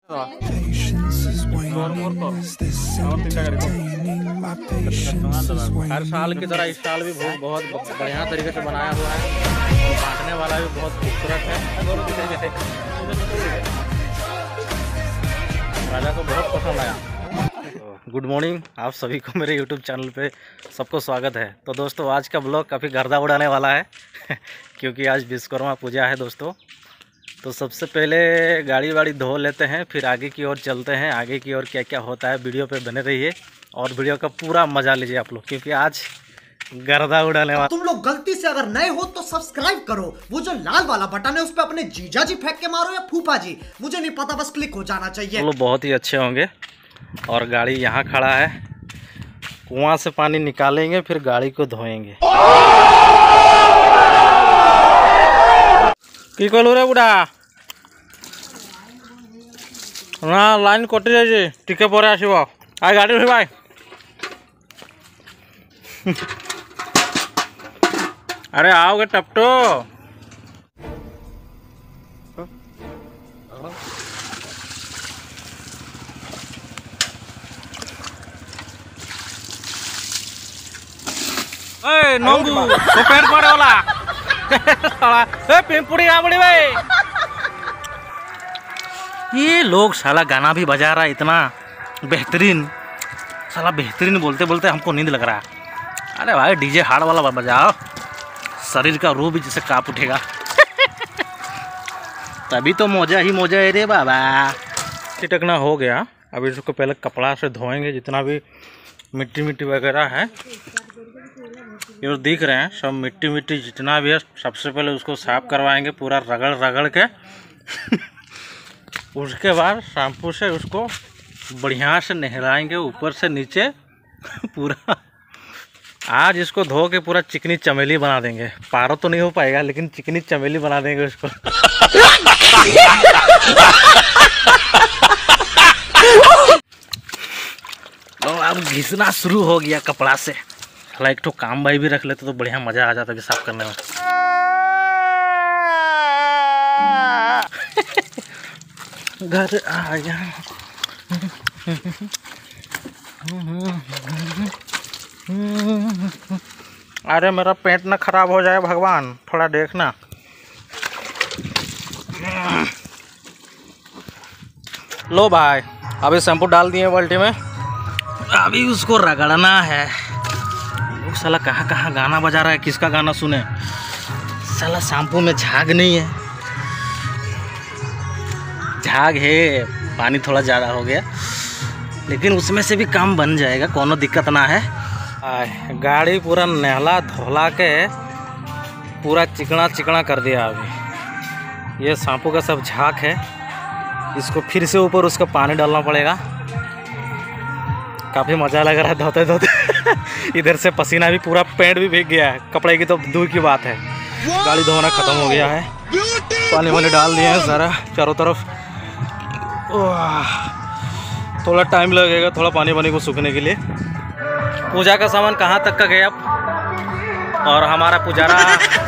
हर साल की तरह इस साल भी बहुत बढ़िया तरीके से बनाया हुआ है। बांटने वाला भी बहुत खूबसूरत है। राजा को बहुत पसंद आया। गुड मॉर्निंग, आप सभी को मेरे यूट्यूब चैनल पे सबको स्वागत है। तो दोस्तों आज का ब्लॉग काफ़ी गर्दा उड़ाने वाला है क्योंकि आज विश्वकर्मा पूजा है दोस्तों। तो सबसे पहले गाड़ी वाड़ी धो लेते हैं, फिर आगे की ओर चलते हैं। आगे की ओर क्या क्या होता है वीडियो पे बने रहिए और वीडियो का पूरा मजा लीजिए आप लोग, क्योंकि आज गर्दा उड़ाने वाला। तुम लोग गलती से अगर नए हो तो सब्सक्राइब करो, वो जो लाल वाला बटन है उस पर अपने जीजा जी फेंक के मारो या फूफा जी, मुझे नहीं पता, बस क्लिक हो जाना चाहिए। लोग बहुत ही अच्छे होंगे। और गाड़ी यहाँ खड़ा है, कुआं से पानी निकालेंगे फिर गाड़ी को धोएंगे। की कहलु रे बुढ़ा ना लाइन कटि जाइए, टिके पर आसब आ गाड़ी उठी भाई। अरे आओगे टपटो। ए नंगू तो पेड़ पड़े वाला ए पिंपुड़ी आ बड़ी भाई। ये लोग साला गाना भी बजा रहा है इतना बेहतरीन, साला बेहतरीन बोलते बोलते हमको नींद लग रहा है। अरे भाई डीजे हार्ड वाला बजाओ, शरीर का रूह भी जैसे कांप उठेगा। तभी तो मौजा ही मौजा है रे बाबा। चिटकना हो गया, अब इसको पहले कपड़ा से धोएंगे। जितना भी मिट्टी मिट्टी वगैरह है ये दिख रहे हैं, सब मिट्टी मिट्टी जितना भी है सबसे पहले उसको साफ करवाएंगे पूरा रगड़ रगड़ के। उसके बाद शैम्पू से उसको बढ़िया से नहलाएंगे ऊपर से नीचे पूरा। आज इसको धो के पूरा चिकनी चमेली बना देंगे। पारो तो नहीं हो पाएगा लेकिन चिकनी चमेली बना देंगे उसको। तो अब घिसना शुरू हो गया कपड़ा से। थोड़ा एक ठो काम भाई भी रख लेते तो बढ़िया मजा आ जाता भी साफ करने में। घर आया। अरे मेरा पेट ना खराब हो जाए भगवान, थोड़ा देखना। लो भाई, अभी शैम्पू डाल दिए बाल्टी में, अभी उसको रगड़ना है। वो साला कहाँ कहाँ गाना बजा रहा है, किसका गाना सुने। साला शैम्पू में झाग नहीं है, झाग है, पानी थोड़ा ज़्यादा हो गया लेकिन उसमें से भी काम बन जाएगा, कोनो दिक्कत ना है। गाड़ी पूरा नहला धोला के पूरा चिकना चिकना कर दिया। अभी ये शैम्पू का सब झाग है, इसको फिर से ऊपर उसका पानी डालना पड़ेगा। काफ़ी मज़ा लग रहा है धोते धोते। इधर से पसीना भी पूरा पेंट भी भीग गया है, कपड़े की तो दूर की बात है। गाड़ी धोना ख़त्म हो गया है, पानी वानी डाल दिए हैं सारा चारों तरफ। थोड़ा टाइम लगेगा थोड़ा पानी वानी को सूखने के लिए। पूजा का सामान कहाँ तक का गया और हमारा पुजारा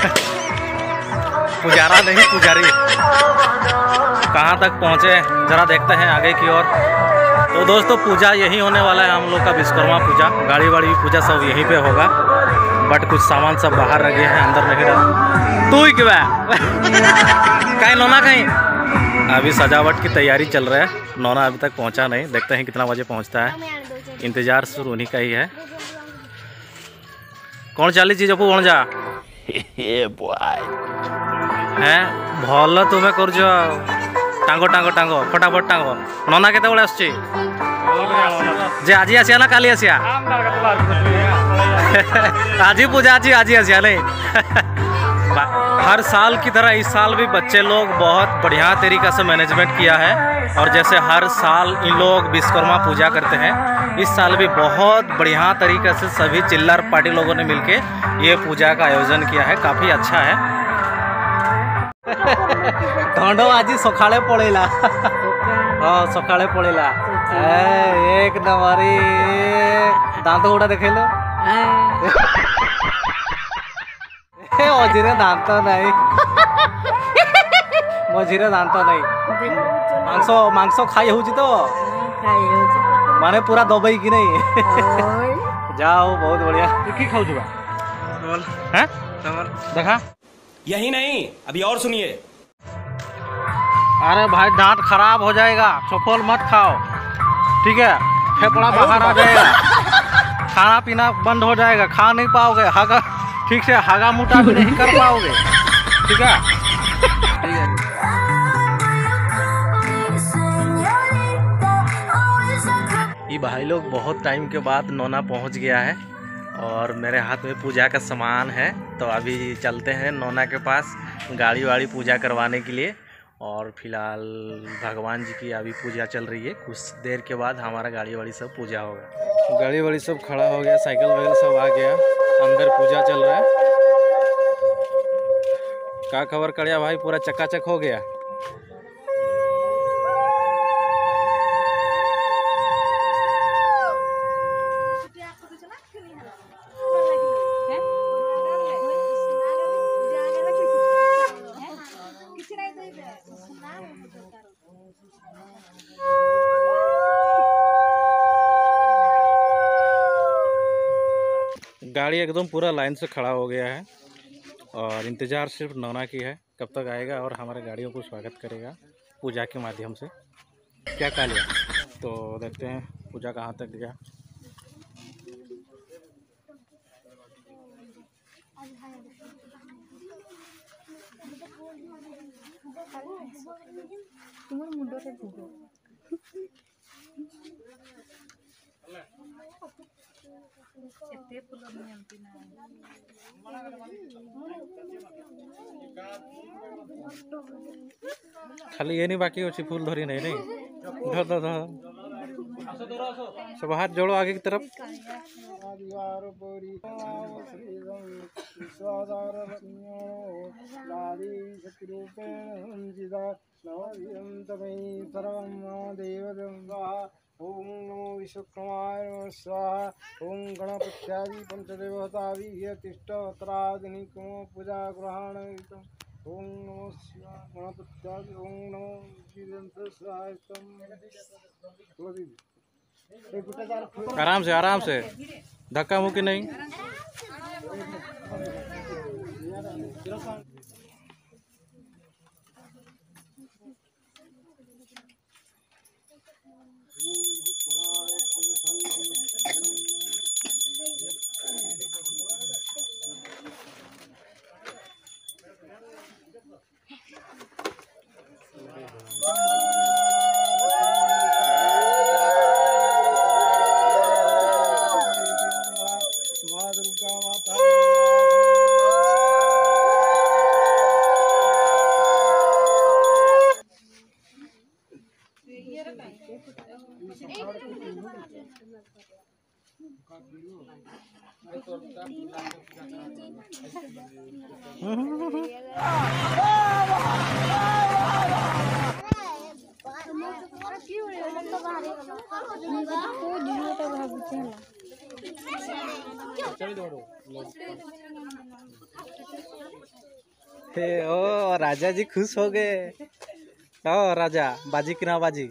पुजारा नहीं पुजारी कहाँ तक पहुँचे जरा देखते हैं आगे की ओर। तो दोस्तों पूजा यही होने वाला है हम लोग का, विश्वकर्मा पूजा। गाड़ी वाड़ी पूजा सब यहीं पे होगा, बट कुछ सामान सब बाहर रखे हैं, अंदर नहीं डाल। तू ही क्या कहीं नोना कहीं। अभी सजावट की तैयारी चल रहा है, नोना अभी तक पहुंचा नहीं, देखते हैं कितना बजे पहुंचता है। इंतजार शुरू उन्हीं का ही है। कौन चाली चीज अपू बन जा हैं भल तुम्हें कर टांगो टांगो टांगो फटाफट टांगो। नोना केते बड़े आसुची जे आज आसिया ना काली आसिया। आज ही पूजा आज आसिया नहीं। हर साल की तरह इस साल भी बच्चे लोग बहुत बढ़िया तरीक़ा से मैनेजमेंट किया है। और जैसे हर साल इन लोग विश्वकर्मा पूजा करते हैं, इस साल भी बहुत बढ़िया तरीक़े से सभी चिल्लर पार्टी लोगों ने मिलके ये पूजा का आयोजन किया है, काफ़ी अच्छा है। धंडो आज सकाळे पड़ेला। हाँ सकाळे पड़ेला एक नंबरी दांत गुड़ा देखे लो। मझीरे दांत नहीं मझीरे दांत नहीं। ମାଂସ ଖାଇ ହେଉଛି ତ ମାନେ ପୁରା ଦବେଇ କି नहीं जाओ बहुत बढ़िया की खाऊ जुबा हैं देखा यही नहीं अभी और सुनिए। अरे भाई दांत खराब हो जाएगा, चौफल मत खाओ ठीक है, फेफड़ा बाहर आ जाएगा, खाना पीना बंद हो जाएगा, खा नहीं पाओगे, हागा ठीक से हागा मुटा भी नहीं कर पाओगे ठीक है। ये भाई लोग बहुत टाइम के बाद नोना पहुंच गया है और मेरे हाथ में पूजा का सामान है, तो अभी चलते हैं नोना के पास गाड़ी वाड़ी पूजा करवाने के लिए। और फिलहाल भगवान जी की अभी पूजा चल रही है, कुछ देर के बाद हमारा गाड़ी वाड़ी सब पूजा होगा। गाड़ी वाड़ी सब खड़ा हो गया, साइकिल वाइकिल सब आ गया, अंदर पूजा चल रहा है। क्या खबर करिया भाई, पूरा चकाचक हो गया। गाड़ी एकदम पूरा लाइन से खड़ा हो गया है और इंतज़ार सिर्फ नोना की है, कब तक आएगा और हमारे गाड़ियों को स्वागत करेगा पूजा के माध्यम से। क्या कहा लिया तो देखते हैं पूजा कहाँ तक गया। खाली ये नहीं बाकी अच्छी फूल धरी नहीं धर धर धर सब हाथ जोड़ो आगे की तरफ। ओम नमो विश्वकर्माय नमः स्वाहा। ओम गणपत्यादि पंचदेवताभिः तिष्ठत्रादिनिकमो पूजा ग्रहणयुक्तम्। ओम नमो शिवाय गणपत्यादि ओम नमो वीरंद्र स्वाहाय। आराम से धक्का मुक्की नहीं। हे ओ राजा जी खुश हो गए। ओ राजा बाजी कि ना बाजी।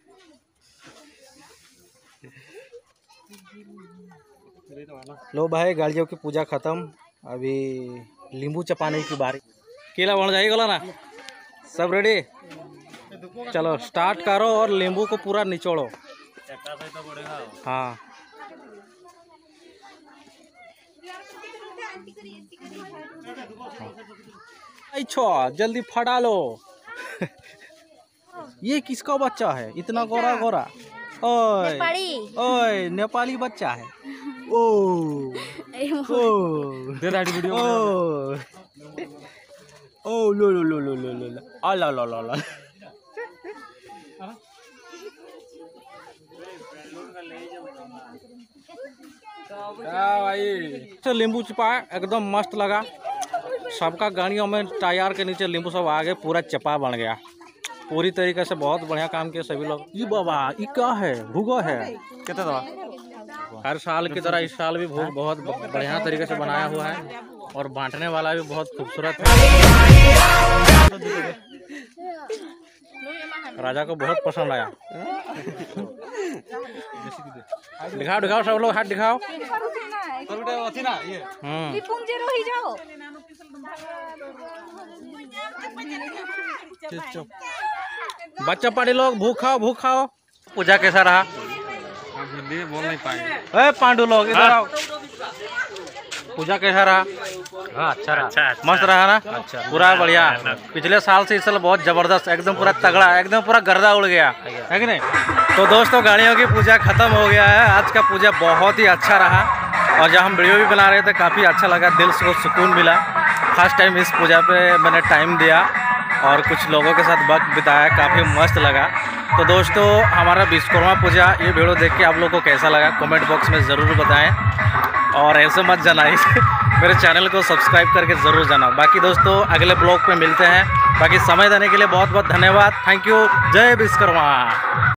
लो भाई गाड़ियों की पूजा खत्म, अभी नींबू चपाने की बारी। केला बन जाएगा ना, सब रेडी, चलो स्टार्ट करो और नींबू को पूरा निचोड़ो। हाँ अच्छा जल्दी फटा लो। ये किसका बच्चा है इतना गोरा गोरा? ओए ओए नेपाली बच्चा है। ओ ओ दे दाढ़ी वीडियो। ओ लो लो लो लो लो लो आ ला ला ला ला। भाई नींबू चिपा एकदम मस्त लगा। सबका गाड़ियों में टायर के नीचे नींबू सब आ गए, पूरा चपा बन गया पूरी तरीके से। बहुत बढ़िया काम किया सभी लोग। ये बाबा ये क्या है? भूगो है कितना दवा। हर साल की तरह इस साल भी भोग बहुत बढ़िया तरीके से बनाया हुआ है और बांटने वाला भी बहुत खूबसूरत है। राजा को बहुत पसंद आया। दिखाओ दिखाओ सब लोग हाथ दिखाओ। बच्चा पार्टी लोग भूख खाओ। पूजा कैसा रहा? हिंदी बोल नहीं पाएंगे। ए पांडु लोग इधर आओ। पूजा कैसा रहा? हाँ, अच्छा रहा। मस्त रहा ना? अच्छा, पूरा बढ़िया। पिछले साल से इस साल बहुत जबरदस्त, एकदम पूरा तगड़ा, एकदम पूरा गर्दा उड़ गया है कि नहीं? तो दोस्तों गाड़ियों की पूजा खत्म हो गया है। आज का पूजा बहुत ही अच्छा रहा और जब हम वीडियो भी बना रहे थे काफ़ी अच्छा लगा, दिल को सुकून मिला। फर्स्ट टाइम इस पूजा पे मैंने टाइम दिया और कुछ लोगों के साथ वक्त बिताया, काफ़ी मस्त लगा। तो दोस्तों हमारा विश्वकर्मा पूजा ये वीडियो देख के आप लोगों को कैसा लगा कमेंट बॉक्स में ज़रूर बताएं और ऐसे मत जाना मेरे चैनल को सब्सक्राइब करके ज़रूर जाना। बाकी दोस्तों अगले ब्लॉग पे मिलते हैं। बाकी समय देने के लिए बहुत बहुत धन्यवाद। Thank you. जय विश्वकर्मा।